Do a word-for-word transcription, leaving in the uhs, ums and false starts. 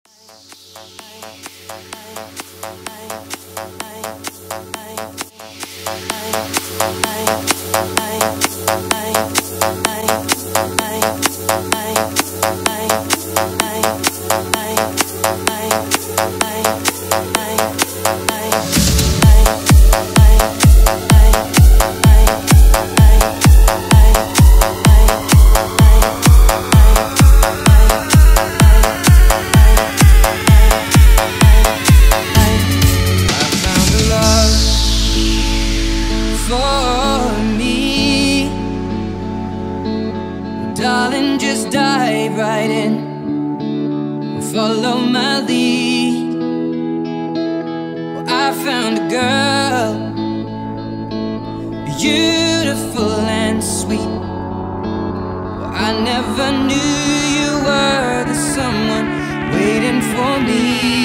Darling, just dive right in and follow my lead. Well, I found a girl, beautiful and sweet. Well, I never knew you were the someone waiting for me.